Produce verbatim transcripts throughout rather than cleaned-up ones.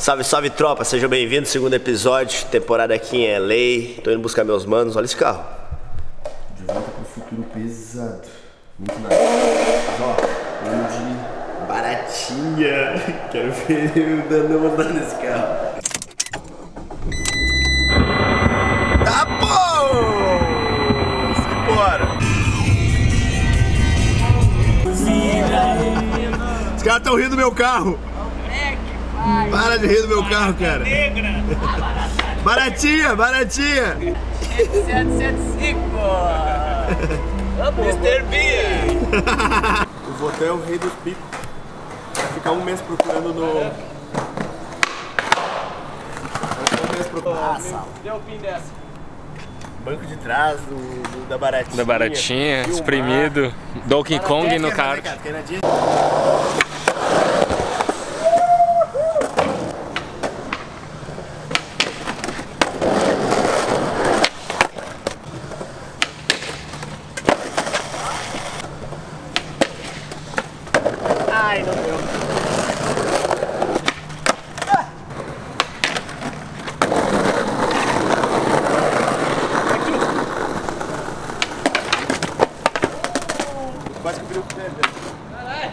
Salve, salve tropa, sejam bem-vindos ao segundo episódio, temporada aqui em L A. Tô indo buscar meus manos, olha esse carro. De volta pro futuro pesado. Muito nada. Ó, ano de baratinha. Quero ver eu dando uma andada nesse carro. Tá bom! Simbora! Os caras tão rindo do meu carro. Para de rir do meu carro, cara. Baratinha, baratinha. sete sete cinco. mister Bean. O Votan é o rei dos picos. Vai ficar um mês procurando no... Vai ficar um mês procurando... Ah, sala. Deu o pin dessa. Banco de trás do, do, da baratinha. Da baratinha, espremido. Donkey Kong no kart. Ai, não deu. Quase que virou o pé, velho. Caralho.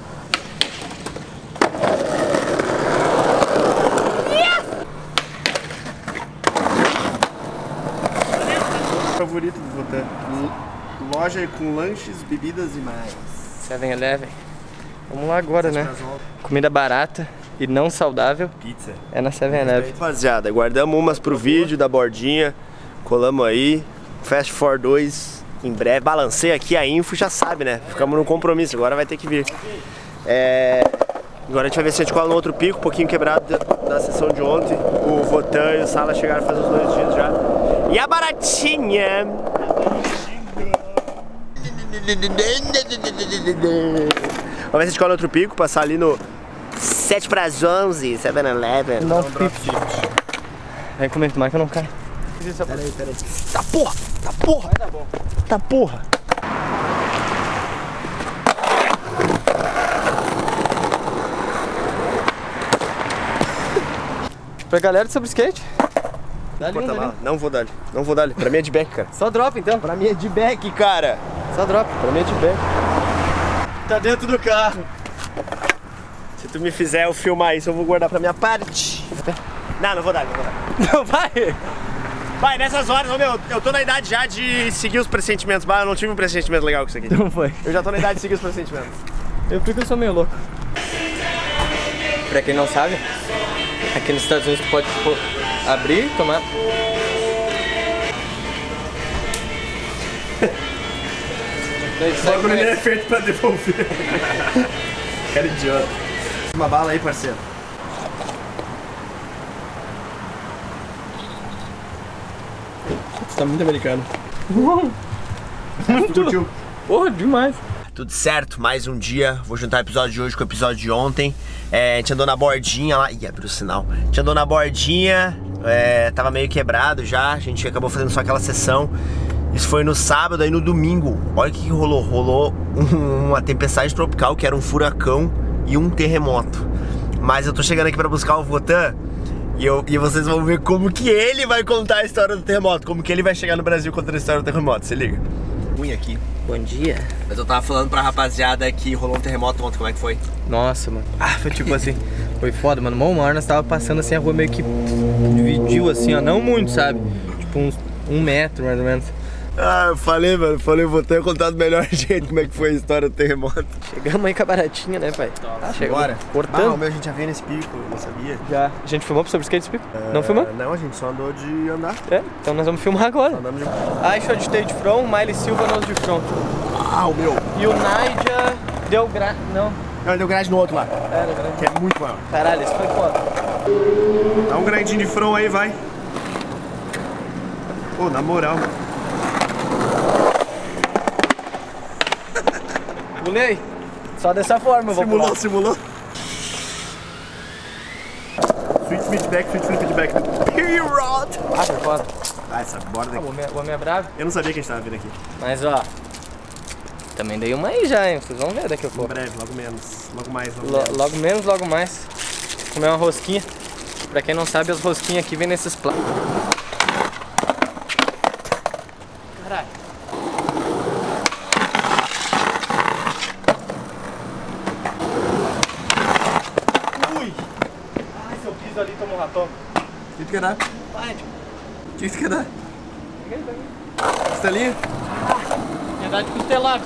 Favorito do Votan. Loja com lanches, bebidas e mais. seven eleven. Vamos lá agora, né? Comida barata e não saudável. Pizza. É na seven eleven. Rapaziada, guardamos umas pro vídeo da bordinha, colamos aí, Fast Four dois em breve. Balancei aqui a info, já sabe, né? Ficamos no compromisso, agora vai ter que vir. É... Agora a gente vai ver se a gente cola no outro pico, um pouquinho quebrado da, da sessão de ontem. O Votan e o Sala chegaram a fazer os dois dias já. E a baratinha? Vamos ver se a gente cola outro pico, passar ali no sete para as onze, seven eleven. Não, vem comer, tomar que eu não caio. Peraí, peraí. Tá porra! Tá porra! Vai dar bom. Tá porra! Pra galera de sobre skate. Dá ali, um, Porta dá ali. lá. Não vou dar ali. Não vou dar ali. Pra mim é de back, cara. Só drop então. Pra mim é de back, cara. Só drop. Pra mim é de back. Tá dentro do carro. Se tu me fizer eu filmar isso, eu vou guardar pra minha parte. Não, não vou dar, não vou dar. Não vai? Vai, nessas horas, ô, meu, eu tô na idade já de seguir os pressentimentos. Bah, eu não tive um pressentimento legal com isso aqui. Não foi. Eu já tô na idade de seguir os pressentimentos. Eu fico, eu sou meio louco. Pra quem não sabe, aqui nos Estados Unidos tu pode tipo, abrir, tomar. O bagulho é feito pra devolver. Cara idiota. Uma bala aí, parceiro. Você tá muito americano. Curtiu? Porra, demais. Tudo certo, mais um dia. Vou juntar o episódio de hoje com o episódio de ontem. É, a gente andou na bordinha lá. Ih, abriu o sinal. A gente andou na bordinha, é, tava meio quebrado já. A gente acabou fazendo só aquela sessão. Isso foi no sábado, aí no domingo. Olha o que, que rolou. Rolou um, uma tempestade tropical, que era um furacão e um terremoto. Mas eu tô chegando aqui pra buscar o Votan. E, eu, e vocês vão ver como que ele vai contar a história do terremoto. Como que ele vai chegar no Brasil contando a história do terremoto. Se liga. Ruim aqui. Bom dia. Mas eu tava falando pra rapaziada que rolou um terremoto ontem, como é que foi? Nossa, mano. Ah, foi tipo assim. Foi foda, mano. Uma hora nós tava passando assim, a rua meio que dividiu assim, ó. Não muito, sabe? Tipo uns um metro mais ou menos. Ah, eu falei, mano. Falei, vou ter contado melhor jeito como é que foi a história do terremoto. Chegamos aí com a baratinha, né, pai? Tá, chegamos. Bora. Cortando. Ah, o meu a gente já veio nesse pico, eu não sabia. Já. A gente filmou pro sobre skate pico? Uh, Não filmou? Não, a gente só andou de andar. É, então nós vamos filmar agora. Andamos de... I shot de front, Miley Silva nós de front. Ah, o meu. E o Naija deu gra... Não. Não, deu grade no outro lá. Era grande. Que é muito maior. Caralho, esse foi foda. Dá um grandinho de front aí, vai. Pô, na moral. Pulei. Só dessa forma eu vou Simulou, pular. simulou. Sweet feedback, sweet feedback. Period. Ah, foi foda. Ah, essa borda Ah, aqui. o homem, o homem é bravo. Eu não sabia que a gente tava vindo aqui. Mas ó, também dei uma aí já, hein? Vocês vão ver daqui a Em pouco. breve, logo menos. Logo mais, logo Lo- menos. logo menos, logo mais. Comer uma rosquinha. Pra quem não sabe, as rosquinhas aqui vêm nesses platos. Caralho. Ui! Ai, se eu piso ali, tomo um ratão. O que tu quer dar? Vai, tio. O que tu quer dar? Peguei, peguei. Costelinha? Verdade, costelado.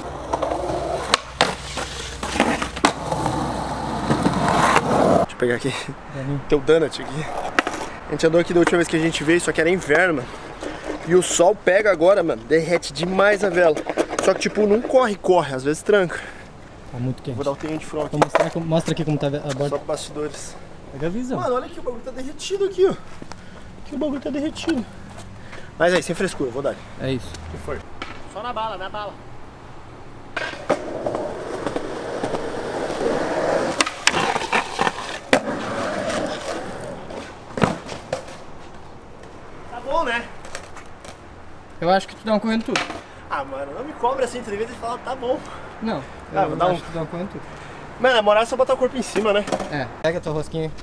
Deixa eu pegar aqui. Tem o donut aqui. A gente andou aqui da última vez que a gente veio, só que era inverno, mano. E o sol pega agora, mano, derrete demais a vela. Só que tipo, não corre, corre, às vezes tranca. Tá muito quente. Vou dar o tenho de front aqui. Vou mostrar como- mostra aqui como tá a borda. Só com bastidores. Pega a visão. Mano, olha aqui, o bagulho tá derretido aqui, ó. Aqui o bagulho tá derretido. Mas aí, sem frescura, vou dar. É isso. O que foi? Só na bala, na bala. Tá bom, né? Eu acho que tu dá um correndo tudo. Ah, mano, não me cobra assim, tu devia ter falado, tá bom. Não. Ah, eu vou dar acho um- que tu dá um correndo tudo. Mano, na moral é só botar o corpo em cima, né? É. Pega a tua rosquinha.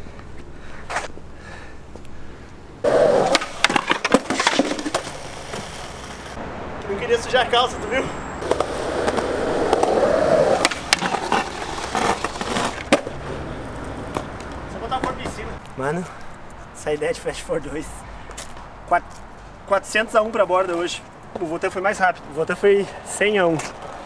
Não queria sujar a calça, tu viu? Só botar o corpo em cima. Mano, essa ideia de Fast Four dois. Quatro- quatrocentos a um pra borda hoje. O Volta foi mais rápido. O Volta foi cem a um.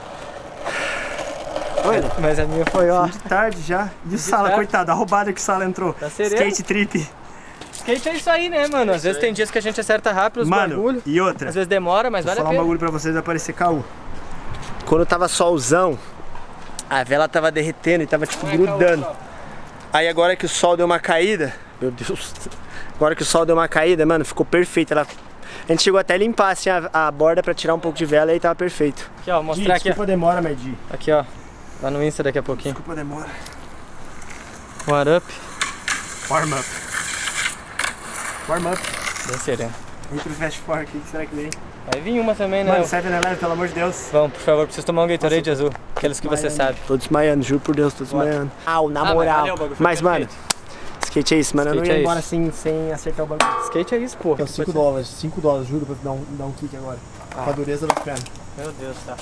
Olha, Mas a minha foi, ó. de tarde já. E o Sala, tarde. coitado, a roubada que o Sala entrou. Tá sereno. Skate trip. Skate é isso aí, né, mano? Às vezes tem dias que a gente acerta rápido os Mano, bagulho. e outra. Às vezes demora, mas Vou vale a falar um pena. bagulho pra vocês, vai parecer caô. Quando tava solzão, a vela tava derretendo e tava tipo grudando. Aí agora que o sol deu uma caída, meu Deus. Agora que o sol deu uma caída, mano, ficou perfeito. Ela... A gente chegou até a limpar assim a, a borda pra tirar um pouco de vela e aí tava perfeito. Aqui, ó, mostrar aqui, ó. Desculpa a demora, Medi. Aqui, ó. Lá no Insta daqui a pouquinho. Desculpa a demora. What up? Warm up. Warm up. Bem sereno. Entre o Fast Four aqui, o que será que vem? Vai vir uma também, né? Mano, sete eleven, pelo amor de Deus. Vamos, por favor, preciso tomar um Gatorade Nossa, azul. Aqueles que você sabe. Tô desmaiando, juro por Deus, tô desmaiando. Au, na Ah, mas moral. valeu, o bagulho foi Mas, mano, perfeito. skate é isso, mano. Eu não Skate ia é embora isso. assim, sem acertar o bagulho. Skate é isso, pô. Então, cinco dólares, cinco dólares, juro, pra dar um, dar um kick agora. Ah. Com a dureza das pernas. Meu Deus, tá.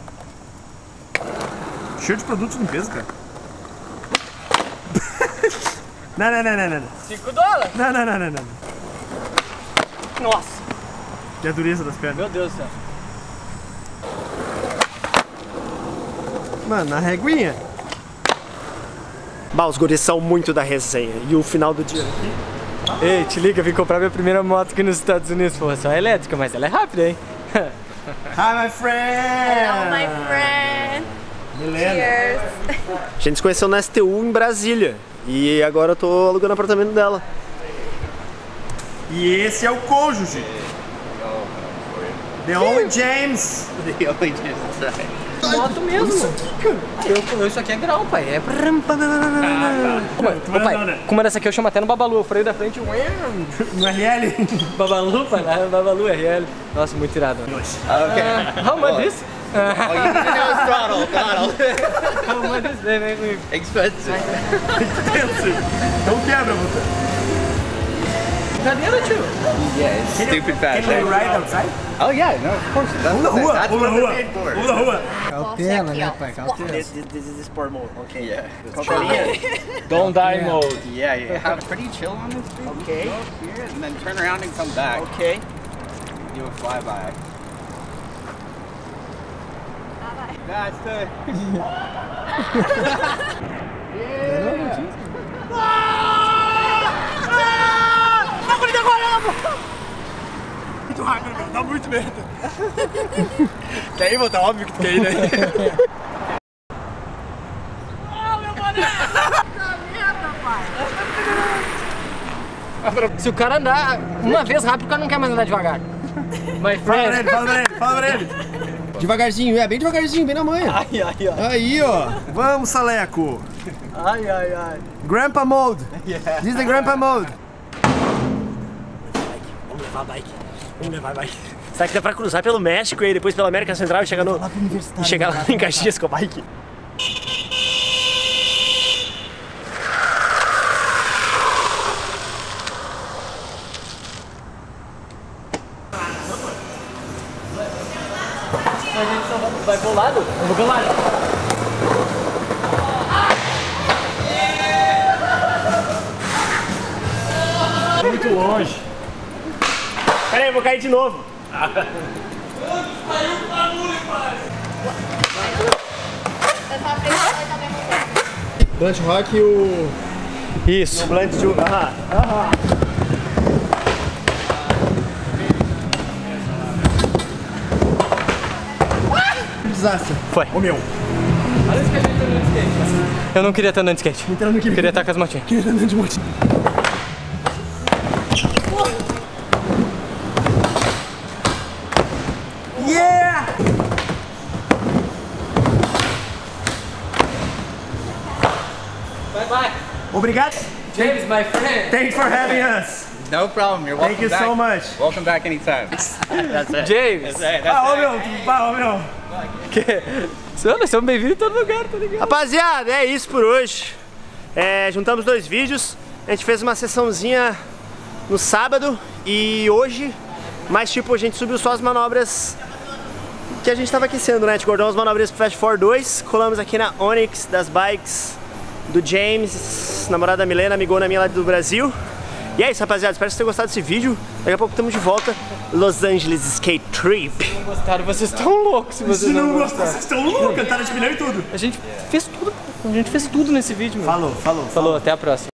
Cheio de produtos de limpeza, cara. Não, não, não, não, não. cinco dólares? Não, não, não, não, não. Nossa, E a dureza das pernas. meu Deus do céu. Mano, na reguinha. Bah, os guris são muito da resenha. E o final do dia aqui. Ei, te liga, eu vim comprar minha primeira moto aqui nos Estados Unidos. Pô, só é elétrica, mas ela é rápida, hein? Hi, my friend! Hello, my friend. Cheers. A gente se conheceu na S T U em Brasília. E agora eu tô alugando o apartamento dela. E esse é o cônjuge. The Only James. Moto mesmo. Eu, eu, isso aqui é grau, pai. É. Ô, pai, com uma dessa aqui eu chamo até no Babalu. Eu freio da frente. No R L. Babalu, pai. Lá, Babalu R L. Nossa, muito irado. Okay. Uh, how much is? Oh, you need to know it's throttle, throttle. How much is? Vem, vem comigo. Expensive. Não quebra, puta. Cadeira, tio. Yeah, it's stupid fast. Can we ride outside? Oh yeah, no, of course. That's, Pula rua, that's pula what rua, they're made for. pula rua. Cautela, né, pai? Cautela. This, this, this is sport mode, okay. Yeah. Cautelinha. Don't die mode. Yeah, you have pretty chill on this thing. Okay. Go up here and then turn around and come back. Okay. Do a flyby. That's the. Muito rápido, velho. Dá muito medo. Quer ir, mano? Tá óbvio que tu quer ir, né? Se o cara andar uma vez rápido, o cara não quer mais andar devagar. My Fala pra friend. ele, fala pra ele, fala pra ele. Devagarzinho, é, bem devagarzinho, bem na manhã. Ai, ai, ai. Aí, ó. Vamos, Saleco. Ai, ai, ai. Grandpa mode. This is the grandpa mode. Vamos levar a bike. Vamos levar a bike. Será que dá pra cruzar pelo México e depois pela América Central e chegar no... E chegar lá em Caxias com a bike? Vai pro lado? Eu vou pro lado. Muito longe. Pera aí, eu vou cair de novo. Blunt Rock e o... Isso. O Blunt de uva. Aham. Aham. Desastre. Foi. O meu. Olha esse que a gente andando de skate. Eu não queria estar andando de skate. Entrando aqui. Queria estar com as motinhas. Queria estar andando de motinha. Yeah! Bye bye. Obrigado. James, my friend. Thanks for having us. No problem. You're welcome Thank you back. so much. Welcome back anytime. That's it. James. That's it. That's Ah, ô it. meu, ah, ô meu. Que... Nós somos bem-vindos em todo lugar, tá ligado? Rapaziada, é isso por hoje. É, juntamos dois vídeos. A gente fez uma sessãozinha no sábado e hoje, mas tipo, a gente subiu só as manobras que a gente tava aquecendo, né? A gente guardou as manobras pro Fast Four dois, colamos aqui na Onyx das bikes do James, namorada da Milena, amigona minha lá do Brasil. E é isso, rapaziada, espero que vocês tenham gostado desse vídeo. Daqui a pouco estamos de volta, Los Angeles Skate Trip. Se não gostaram, vocês estão loucos se vocês não, gostaram. vocês estão loucos, cantaram de pneu e tudo. A gente fez tudo, a gente fez tudo nesse vídeo, meu. Falou, falou. Falou, até a próxima.